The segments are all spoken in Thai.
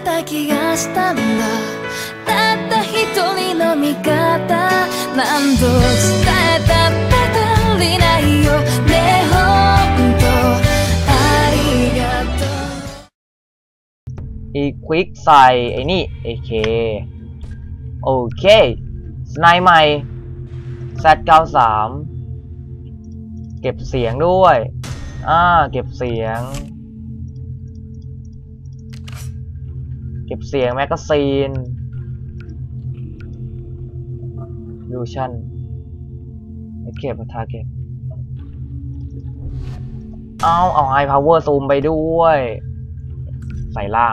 た気がしたんだたった一人の味方何度伝えたって足りないよねほんとありがとうอีควิกใส่ไอ้นี่เอเคโอเคสไนใหม่ Z93 เก็บเสียงด้วยเก็บเสียงแมกกาซีนลูชั่นเก็บทาร์เก็ตเอาไฮพาวเวอร์ซูมไปด้วยใส่ล่าง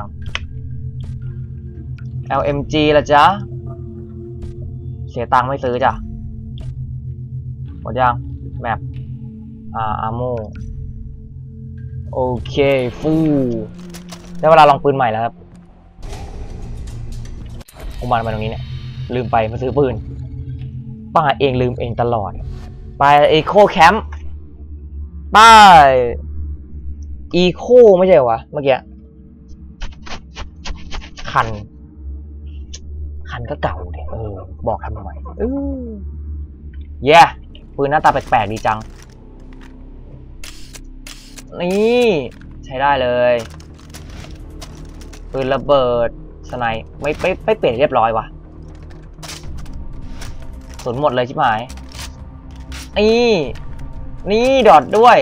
LMG ละจ๊ะเสียตังค์ไม่ซื้อจ้ะหมดยังแมปอาร์โมโอเคฟูได้เวลาลองปืนใหม่แล้วครับผมมาตรงนี้เนี่ยลืมไปมาซื้อปืนป้าเองลืมเองตลอดไปเอโคแคมป์ไปอีโคไม่ใช่เหรอวะเมื่อกี้คันก็เก่าเนี่ยบอกทำไมเย้ปืนหน้าตาแปลกๆดีจังนี่ใช้ได้เลยปืนระเบิดสไนไม่เปลี่ยนเรียบร้อยวะสุนหมดเลยชิบหายนี่ดอทด้วย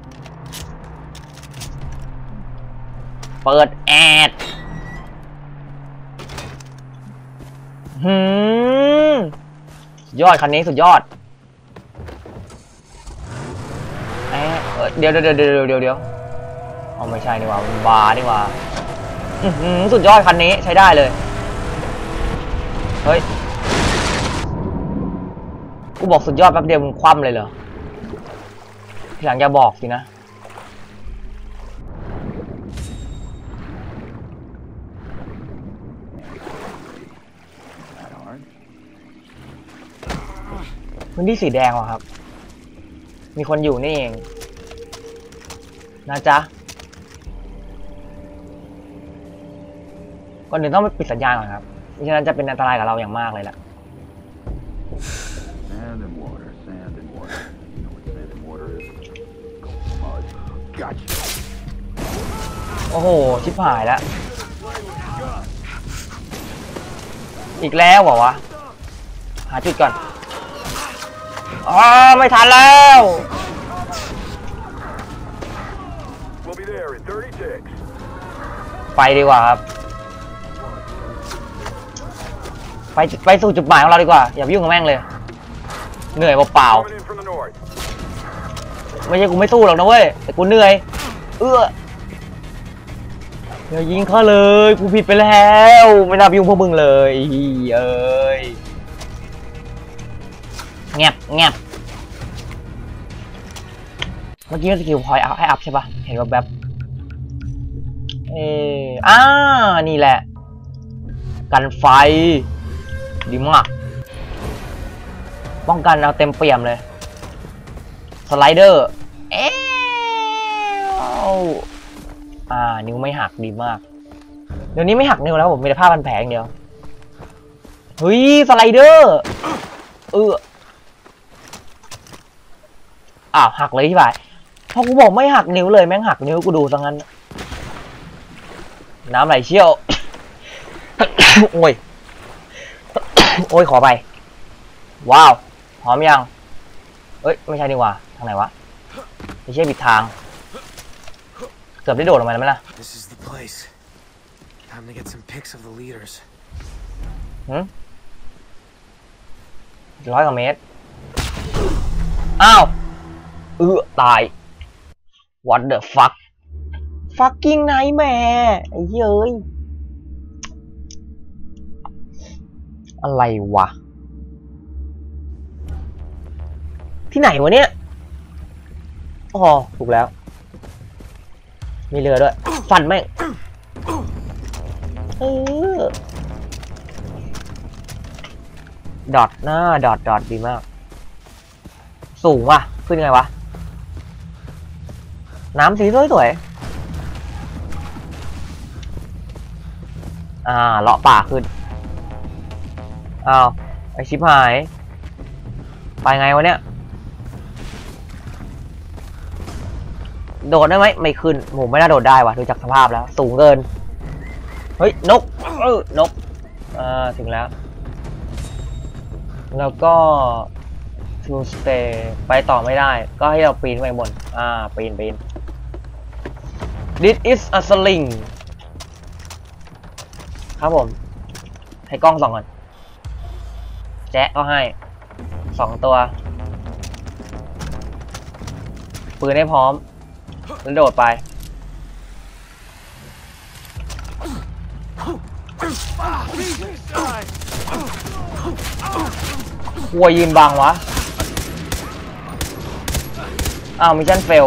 เปิดแอดยอดคันนี้สุดยอดเดี๋ยวเอาไม่ใช่นี่ว่ามันบาร์นี่ว่าสุดยอดคันนี้ใช้ได้เลยเฮ้ยกูบอกสุดยอดแป๊บเดียวมึงคว่ำเลยเหรอทีหลังอย่าบอกสินะพื้นที่สีแดงเหรอครับมีคนอยู่นี่เองนะจ๊ะก่อนอื่นต้องไปปิดสัญญาณก่อนครับไม่ฉะนั้นจะเป็นอันตรายกับเราอย่างมากเลยล่ะโอ้โหชิบหายแล้วอีกแล้วเหรอวะหาจุดก่อนไม่ทันแล้วไปดีกว่าครับไปสู่จุดหมายของเราดีกว่าอย่ายุ่งกับแม่งเลยเหนื่อยเปล่าไม่ใช่กูไม่สู้หรอกนะเว้ยแต่กูเหนื่อยอย่ายิงเขาเลยกูผิดไปแล้วไม่น่ายุ่งพวกมึงเลยแงบเมื่อกี้สกิลพอยต์ให้อัพใช่ปะเห็นว่าแบบนี่แหละกันไฟดีมากป้องกันเอาเต็มเปี่ยมเลยสไลเดอร์นิ้วไม่หักดีมากเดี๋ยวนี้ไม่หักนิ้วแล้วผมมีแต่ผ้าพันแผลอย่างเดียวเฮ้ยสไลเดอร์หักเลยที่บ่ายพอกูบอกไม่หักนิ้วเลยแม่งหักนิ้วกูดูซะงั้นน้ำไหลเชี่ยว โอ้ยขอไปว้าวหอมยังไม่ใช่นี่ว่าทางไหนวะไม่ใช่ผิดทางเกือบได้โดดลงมาแล้วไหมล่ะ100 กว่าเมตรตาย what the fuck fucking nightmare ไอ้เย้ยอะไรวะที่ไหนวะเนี่ยถูกแล้วมีเรือด้วยฟันแม่งดอทหน้าดอทดีมากสูงว่ะขึ้นยังไงวะน้ำสีสวยเลาะป่าขึ้นอ้าวไอชิบหายไปไงวะเนี่ยโดดได้ไหมไม่ขึ้นผมไม่น่าโดดได้ว่ะดูจากสภาพแล้วสูงเกินเฮ้ยนกนกถึงแล้วแล้วก็ to stay ไปต่อไม่ได้ก็ให้เราปีนไปบนปีนThis is a sling ครับผมให้กล้องส่องก่อนแจ๊ะก็ให้2ตัวปืนให้พร้อมแล้วโดดไปวัวยืนบังวะมิชชั่นเฟล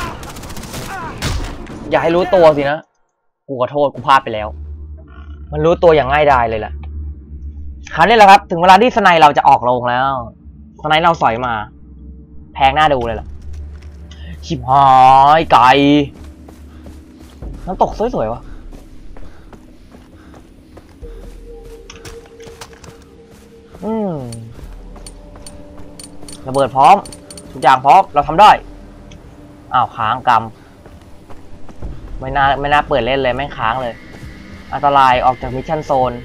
อย่าให้รู้ตัวสินะกูขอโทษกูพลาดไปแล้วมันรู้ตัวอย่างง่ายดายเลยแหละคราวนี้แหละครับถึงเวลาที่สไนเราจะออกโรงแล้วสไนเราสอยมาแพงหน้าดูเลยล่ะชิบหายไก่น้ำตกสวยๆวะระเบิดพร้อมทุกอย่างพร้อมเราทำได้ค้างกำไม่น่าเปิดเล่นเลยไม่ค้างเลยอันตรายออกจากมิชชั่นโซน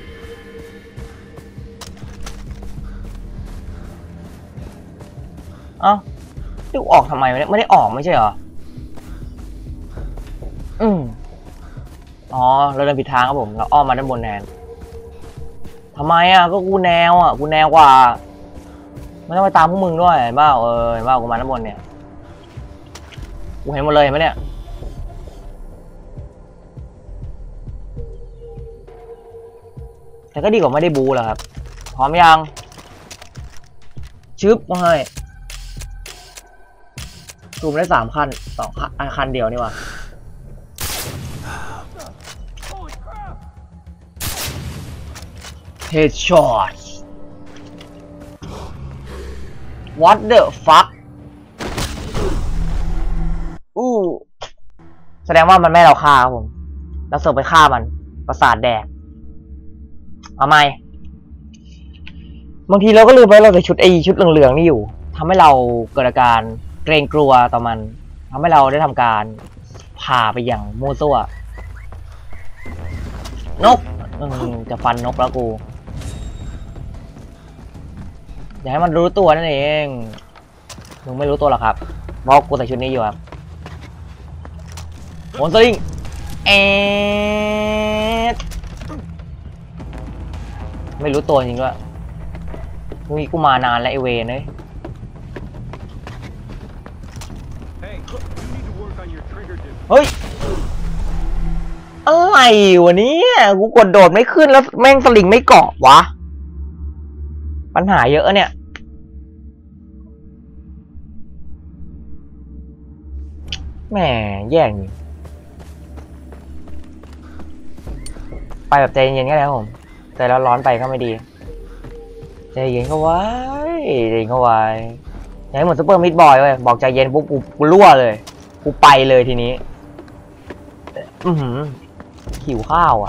ดูออกทำไมไม่ได้ออกไม่ใช่เหรอเราเดินผิดทางครับผมเราอ้อมมาด้านบนแทนทำไมก็กูแนวกูแนวกว่าไม่ต้องไปตามพวกมึงด้วยเห็นเปล่าเห็นเปล่ากูมาด้านบนเนี่ยกูเห็นหมดเลยเห็นไหมเนี่ยแต่ก็ดีกว่าไม่ได้บูแล้วครับพร้อมยังชึบมาให้ซูมได้3 คัน2 คันเดียวนี่วะHeadshot What the fuck แสดงว่ามันไม่เราฆ่าครับผมเราเสิร์ฟไปฆ่ามันประสาทแดกเอาไหมบางทีเราก็ลืมไปเราใส่ชุดเหลืองๆนี่อยู่ทำให้เราเกิดอาการเกรงกลัวต่อมันทำให้เราได้ทำการผ่าไปอย่างมั่วซั่วนกจะฟันนกแล้วกูอย่าให้มันรู้ตัวนั่นเองมึงไม่รู้ตัวหรอกครับเพราะกูใส่ชุดนี้อยู่ครับโอนสลิงไม่รู้ตัวจริงด้วยมีกูมานานแล้วไอเวนเลยเฮ้ยอะไรวะเนี่ยกูกดโดดไม่ขึ้นแล้วแม่งสลิงไม่เกาะวะปัญหาเยอะเนี่ยแหมแย่งไปแบบใจเย็นๆก็ได้ครับผมใจร้อนไปก็ไม่ดีใจเย็นเข้าไว้ใจเย็นเข้าไว้อย่าให้เหมือนซุปเปอร์มิดบอยเว้ยบอกใจเย็นปุ๊บกูรั่วเลยกูไปเลยทีนี้หิวข้าว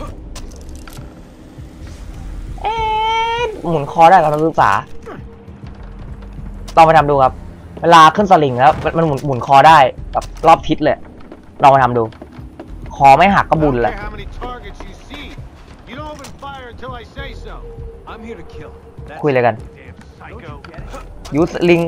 หมุนคอได้ครับนักศึกษาลองไปทำดูครับเวลาขึ้นสลิงแล้วมันหมุนคอได้แบบรอบทิศเลยลองไปทำดูคอไม่หักก็บุญแหละคุยอะไรกันยูสลิง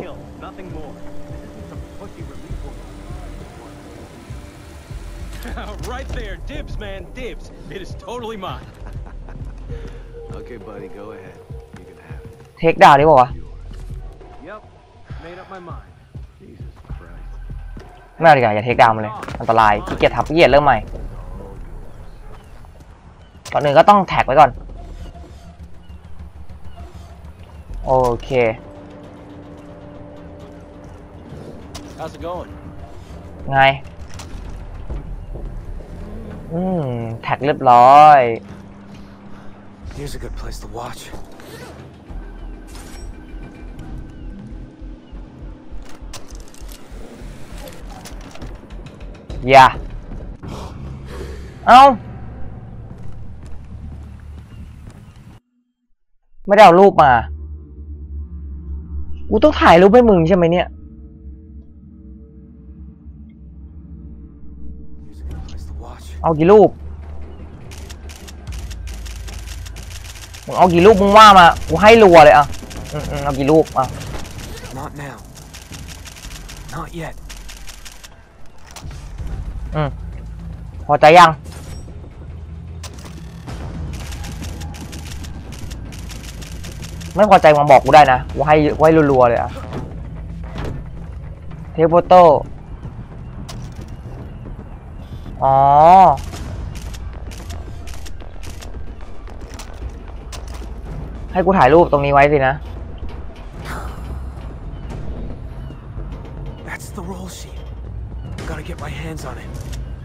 Right there, dibs, man, dibs. It is totally mine. Okay, buddy, go ahead. You can have it. เทคดาวนี่บอกว่า Yep, made up my mind. Jesus Christ. ไม่เอาดีกว่าอย่าเทคดาวมาเลยอันตรายขี้เกียจทับขี้เกียจเริ่มใหม่ก่อนหนึ่งก็ต้องแท็กไว้ก่อนโอเค How's it going? ไงแท็กเรียบร้อย Here's a good place to watch. Yeah. เอ้าไม่ได้เอารูปมากูต้องถ่ายรูปให้มึงใช่ไหมเนี่ยเอากี่รูปมึงเอากี่รูปมึงว่ามากูให้รัวเลยอ่ะเอากี่รูปอ่ะ Not now. Not yet. พอใจยังไม่พอใจมาบอกกูได้นะกูให้รัวๆเลยอ่ะเทปโฟโต้อ๋อให้กูถ่ายรูปตรงนี้ไว้สินะ That's the roll sheet. Gotta get my hands on it.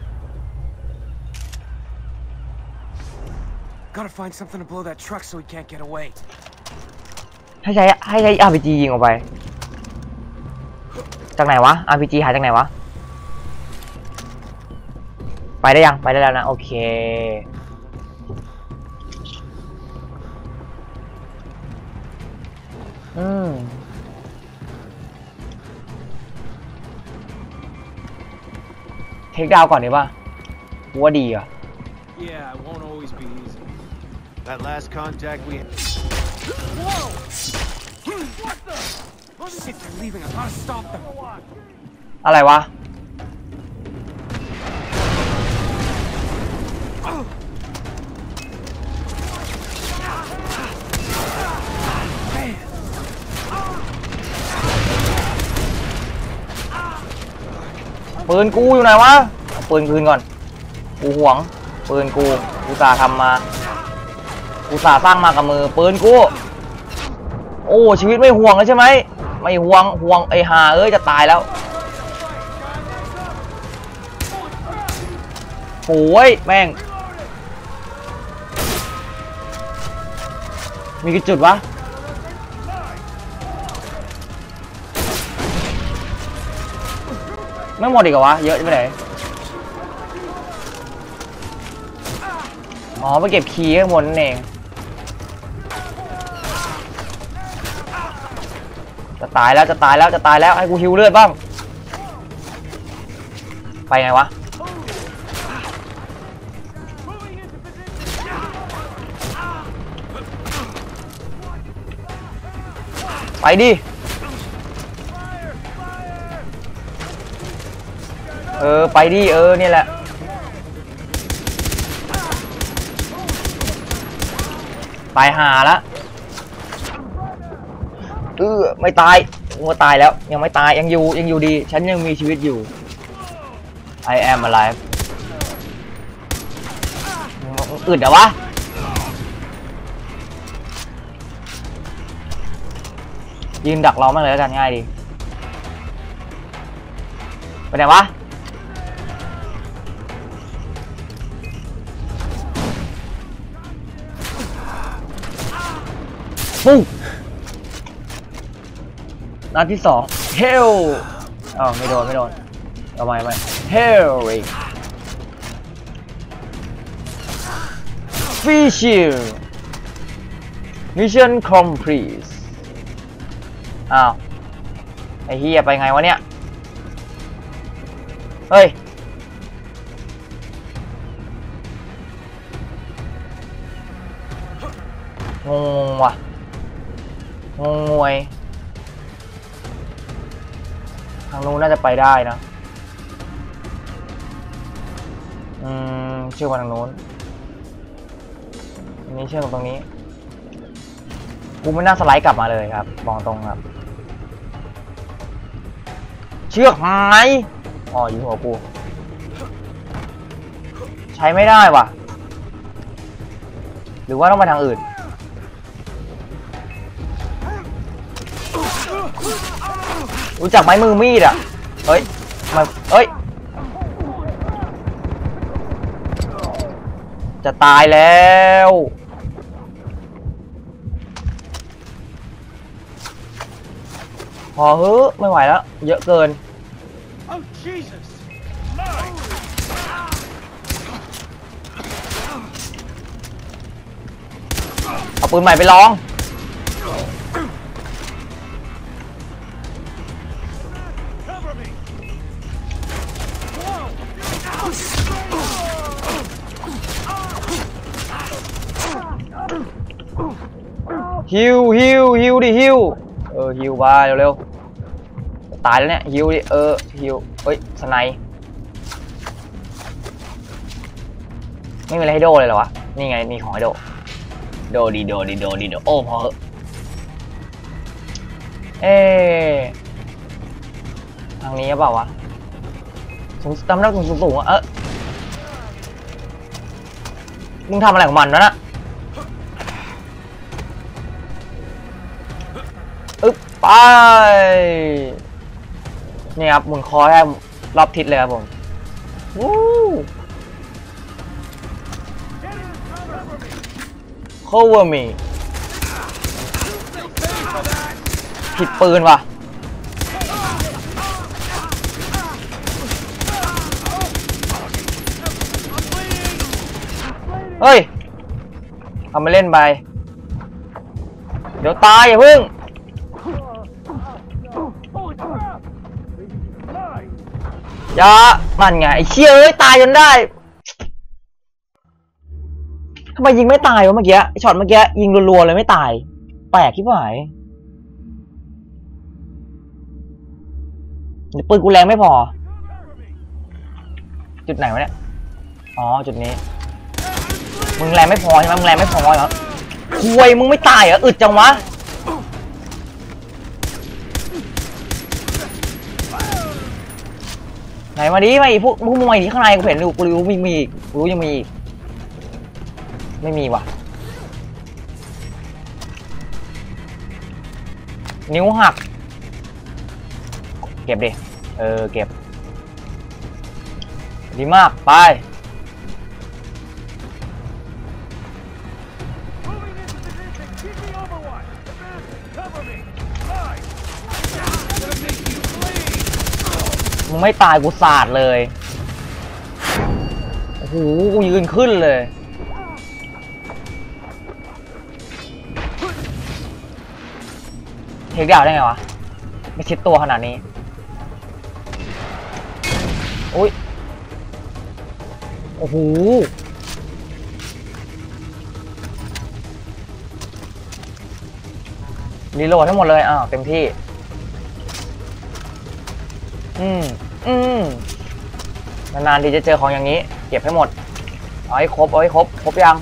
Gotta find something to blow that truck so he can't get away. ให้ใช้ RPG ยิงออกไปจากไหนวะ RPG หาจากไหนวะไปได้ยังไปได้แล้วนะโอเคเทคดาวก่อนดีป่ะกูว่าดีอ่ะ Yeah, it won't always be easy. That last contact we. Whoa! What the? Shit, they're leaving. I gotta stop them. อะไรวะปืนกูอยู่ไหนวะเอาปืนคืนก่อนกูหวงปืนกูสาห์ทำมากูสาห์สร้างมากับมือปืนกูโอ้ชีวิตไม่ห่วงเลยใช่ไหมไม่ห่วงไอ้ห่าเอ้ยจะตายแล้วโอ้ยแม่งมีกี่จุดวะไม่หมดอีกเหรอวะเยอะไปไหนอ๋อไปเก็บคีย์ข้างบนนั่นเองจะตายแล้วให้กูฮิวเลือดบ้างไปไงวะไปดิไปดินี่แหละตายห่าละไม่ตายกูตายแล้วยังไม่ตายยังอยู่ดีฉันยังมีชีวิตอยู่ I am alive อึดเหรอวะยืนดักเราไม่เลยแล้วกันง่ายดีไปไหนวะปุ๊บนัดที่สองเฮลไม่โดนเอาใหม่เฮลฟิชชิลมิชชั่นคอมพลีทไอ้เฮียไปไงวะเนี่ยเฮ้ยงงว่ะงวยทางนู้นน่าจะไปได้นะเชื่อมทางนู้นอันนี้เชื่อมตรงนี้กูไม่น่าสไลด์กลับมาเลยครับบอกตรงครับเชือกหายอยู่หัวกูใช้ไม่ได้ว่ะหรือว่าต้องไปทางอื่นรู้จักไม้มือมีดอ่ะเฮ้ยจะตายแล้วพอเฮ้ยไม่ไหวแล้วเยอะเกินเอาปืนใหม่ไปลองฮิวดิฮิวฮิวไปเร็วๆตายแล้วเนี่ยฮิวดิฮิวเฮ้ยสไนป์ไม่มีอะไรให้โดเลยเหรอวะนี่ไงมีของให้โดโดโอ้พอทางนี้หรือเปล่าวะทำได้สูงอ่ะมึงทำอะไรของมันวะน่ะไปนี่ครับหมุนคอแค่รอบทิศเลยครับผมวู้ cover me ผิดปืนว่ะเฮ้ยทำมาเล่นไปเดี๋ยวตายอย่าพึ่งอย่ามันไงไอ้เชี่ยเอ้ยตายจนได้ทำไมยิงไม่ตายวะเมื่อกี้ช็อตเมื่อกี้ยิงรัวๆเลยไม่ตายแปลกที่ไหนปืนกูแรงไม่พอจุดไหนวะเนี่ยอ๋อจุดนี้มึงแรงไม่พอใช่ไหมมึงแรงไม่พอเหรอคุยมึงไม่ตายเหรออึดจังวะไหนมาดิมาอีกพวกมึงมาอีกข้างในกูเห็นอยู่กูรู้มีอีกกูรู้ยังมีอีกไม่มีว่ะนิ้วหักเก็บดิเก็บดีมากไปมึงไม่ตายกูสาดเลยโอ้โหกูยืนขึ้นเลยเทคดาวได้ไงวะไม่ชิดตัวขนาดนี้อุ้ยโอ้โหรีโหลดทั้งหมดเลยเต็มที่นานๆทีจะเจอของอย่างนี้เก็บให้หมดเอาให้ครบครบยัง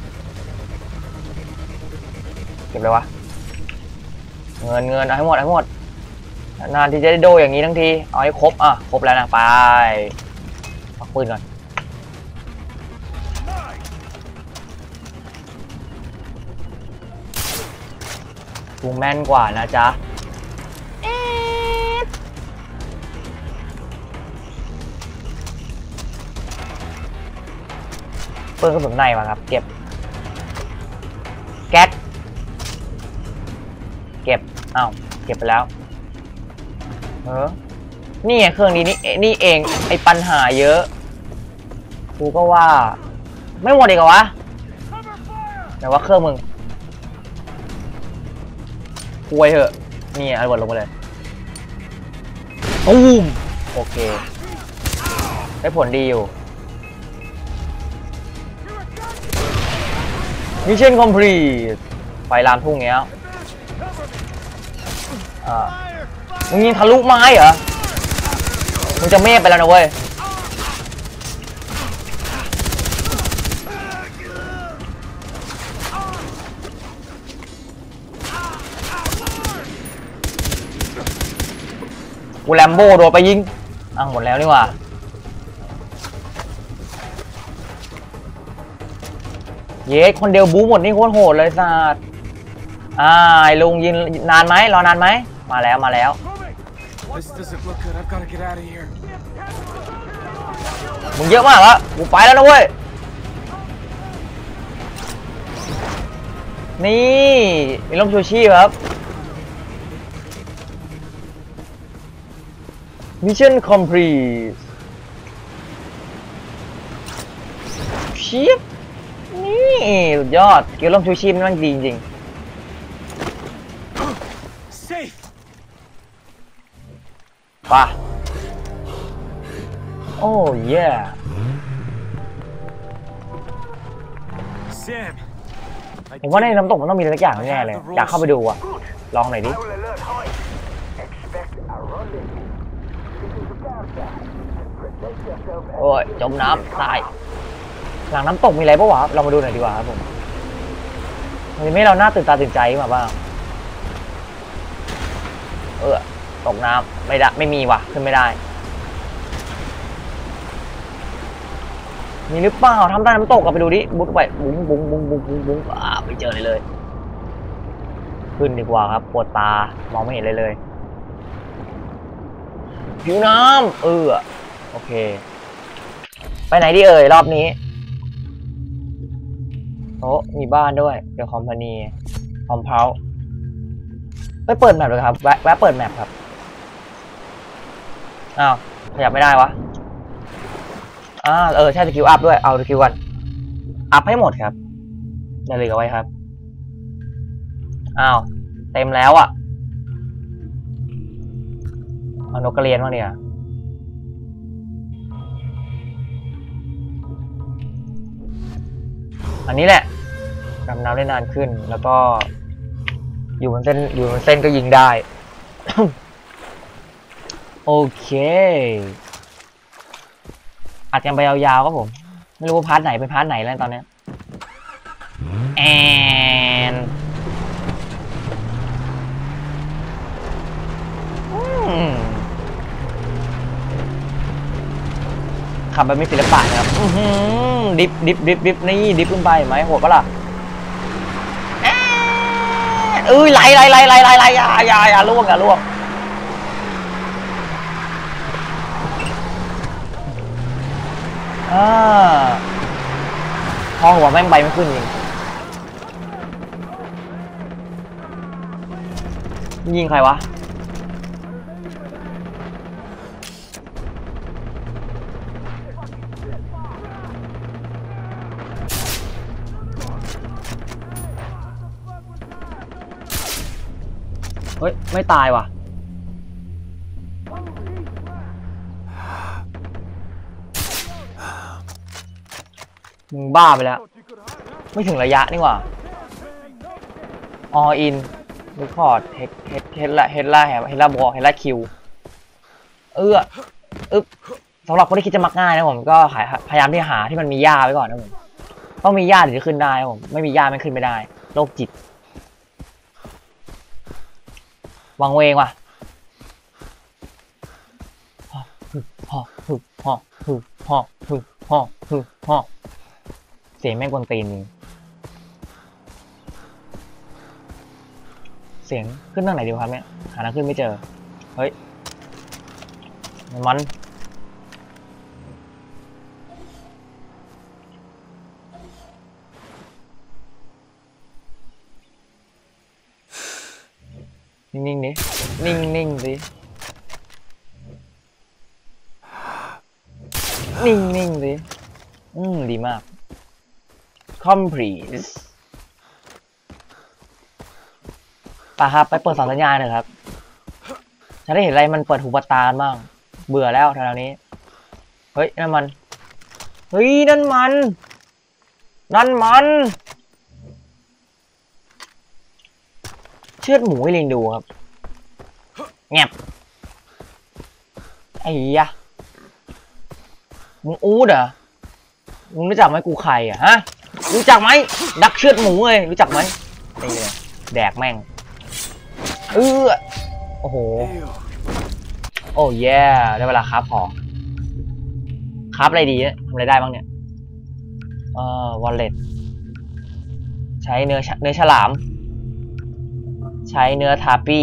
เก็บเลยวะเงินเอาให้หมดนานๆทีจะได้โดอย่างนี้ทั้งทีเอาให้ครบครบแล้วนะไปปักปืนก่อนกูแม่นกว่านะจ๊ะปืนกระสุนในมาครับเก็บแก๊สเก็บเก็บไปแล้วนี่เครื่องนี้นี่เองไอปัญหาเยอะกูก็ว่าไม่หมดอีกเหรอวะแต่ว่าเครื่องมึงคุยเหอะนี่เอาระเบิดลงไปเลยตูมโอเคได้ผลดีอยู่มิชชั่นคอมพลีทไฟลามทุ่งเงี้ยมึงยิงทะลุไม้เหรอมึงจะเมฆไปแล้วนะเว้ยกูแลมโบ้โดนไปยิงหมดแล้วนี่หว่าเย้คนเดียวบู๊หมดนี่โคตรโหดเลยสัตว์ไอ้ลุงยิงนานไหมรอนานไหมมาแล้วมึงเยอะมากแล้วกูไปแล้วนะเว้ยนี่มีร่มชูชีพครับมิชชั่นคอมพลีทชีพนี่สุดยอดเกี่ยวร่มชูชีพมันดีจริงป่ะโอ้เย่ Sam, ผมว่าในน้ำตกมันต้องมีอะไรสักอย่างแน่เลยอยากเข้าไปดูอ่ะลองหน่อยดิโอ้ยจมน้ำตายหลังน้ำตกมีอะไรปะวะเรามาดูหน่อยดีกว่าครับผมมันจะไม่เราหน้าตื่นตาตื่นใจมาบ้างตกน้ำไม่ได้ไม่มีว่ะขึ้นไม่ได้มีหรือเปล่าทำใต้น้ำตกกันไปดูดิบุ๊บไปบุ้งบุ้งบุ้งบุ้งบุ้งบุ้งไม่เจอเลยขึ้นดีกว่าครับปวดตามองไม่เห็นเลยผิวน้ำโอเคไปไหนดีรอบนี้โอ้มีบ้านด้วยเดี๋ยวคอมพานีคอมเพลไปเปิดแมปเลยครับแวะเปิดแมปครับอ้าวขยับไม่ได้วะใช่สกิลอัพด้วยเอาสกิลกันอัพให้หมดครับอย่าลืมเอาไว้ครับอ้าวเต็มแล้วอ่ะเอานกกระเรียนมาเนี่ยอันนี้แหละดำน้ำได้นานขึ้นแล้วก็อยู่บนเส้นก็ยิงได้ โอเคอาจจะไปยาวๆครับผมไม่รู้ว่าพาร์ทไหนเป็นพาร์ทไหนแล้วตอนนี้ขับแบบมีศิลปะนะครับดิฟนี่ดิฟขึ้นไปไหมโหดปะล่ะไหลอย่าล่วงพอหัวแม่งใบไม่ขึ้นจริงยิงใครวะเฮ้ยไม่ตายว่ะมึงบ้าไปแล้วไม่ถึงระยะนี่หว่าall in recordเฮดล่าบอลเฮดล่าคิวสำหรับคนที่คิดจะมักง่ายนะผมก็พยายามที่หาที่มันมีหญ้าไว้ก่อนนะผมต้องมีหญ้าถึงจะขึ้นได้นะผมไม่มีหญ้าไม่ขึ้นไม่ได้โรคจิตวังเวงว่ะเสียงแม่งกวนตีนเสียงขึ้นทางไหนดีครับเนี่ยหาทางขึ้นไม่เจอเฮ้ยมันนิ่งๆดินิ่งๆดินิ่งๆดิดีมาก complete ป่ะครับไปเปิดสัญญาณหน่อยครับฉันได้เห็นอะไรมันเปิดหูเปิดตาบ้างเบื่อแล้วแถวนี้เฮ้ยนั่นมันเชือดหมูให้ลิงดูครับแงบไอ้ยะมึงอูดเหรอมึงรู้จักไหมกูใครอ่ะฮะรู้จักไหมดักเชือดหมูเลยรู้จักไหมนี่เลยแดกแม่งโอ้โหโอ้แย่ได้เวลาคราฟของคราฟอะไรดีทำอะไรได้บ้างเนี่ยวอลเล็ตใช้เนื้อฉลามใช้เนื้อทาปี้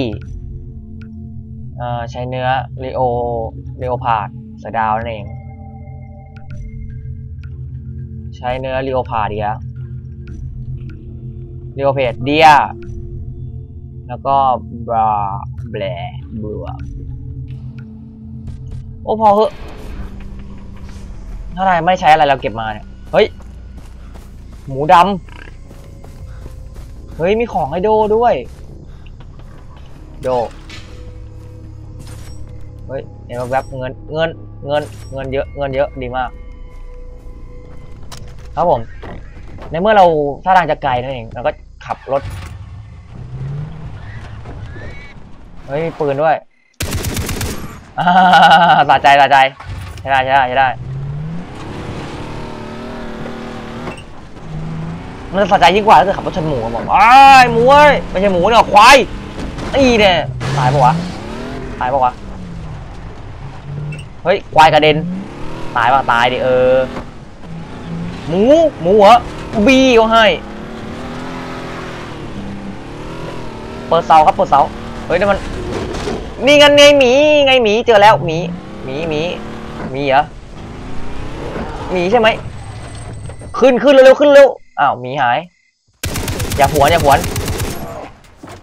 ใช้เนื้อเลโอพาร์ดเสือดาวนั่นเองใช้เนื้อเลโอพาร์ดเดียแล้วก็บราแบลบัวโอ้พอเหอะถ้าไม่ใช้อะไรเราเก็บมาเนี่ยเฮ้ยหมูดำเฮ้ยมีของให้โดด้วยโดเฮ้ยเห็นว่าแบบเงินเยอะดีมากครับผมในเมื่อเราท่าทางจะไกลนั่นเองเราก็ขับรถเฮ้ยปืนด้วยสะใจใช่ได้มันจะสะใจยิ่งกว่าถ้าเกิดขับรถชนหมูบอกหมูเว้ยไม่ใช่หมูเนี่ยควายนี่เนี่ยตายปะวะเฮ้ยควายกระเด็นตายปะตายดิหมูเหรอบีก็ให้เปิดเสาครับเปิดเสาเฮ้ยนี่มันนี่ไงหมีเจอแล้วหมีเหรอหมีใช่ไหมขึ้นเร็วอ้าวหมีหายอย่าผวน